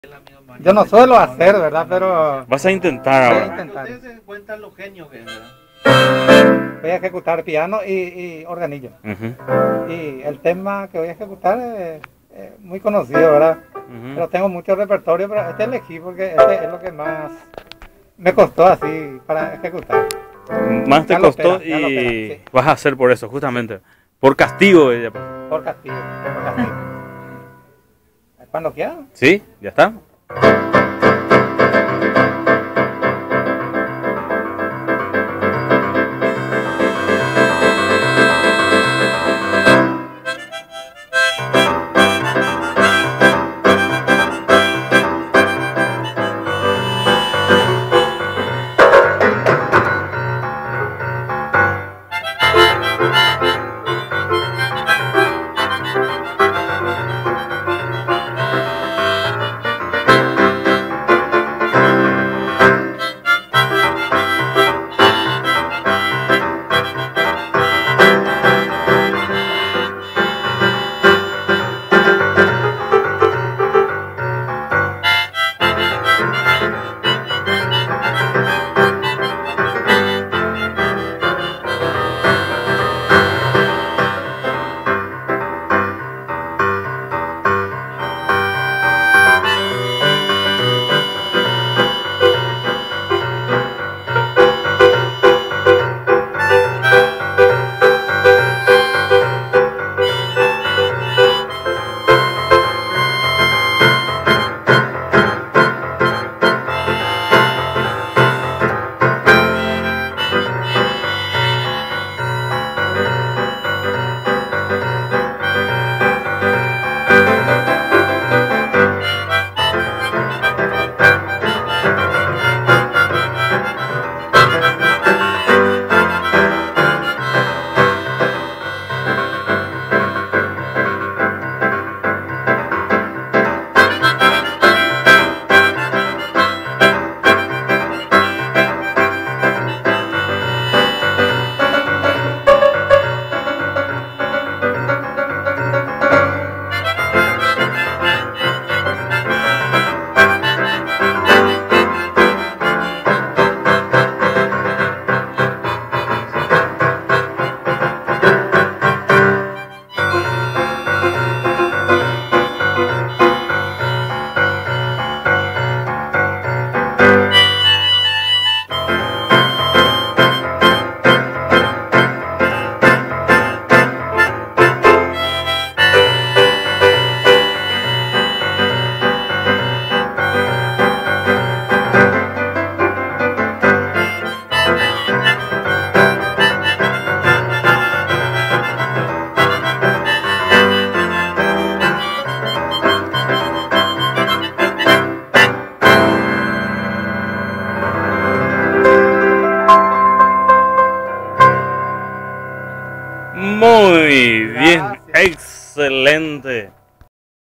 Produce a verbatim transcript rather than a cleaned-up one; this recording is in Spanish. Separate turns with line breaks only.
Yo no suelo hacer, ¿verdad? Pero
Vas a intentar
voy a
ahora.
intentar.
Ustedes se cuentan lo genio que es, ¿verdad?
Voy a ejecutar piano y, y organillo.
Ujú,
Y el tema que voy a ejecutar es, es muy conocido, ¿verdad?
ujú.
Pero tengo mucho repertorio, pero este elegí porque este es lo que más me costó así para ejecutar.
Más te
Ya lo
costó
espera, ya lo
y
espera, sí.
vas a hacer por eso, justamente. Por castigo ella.
Por castigo, por castigo. Cuando quieran.
¿Sí? ¿Ya está? Muy bien,
Gracias.
excelente.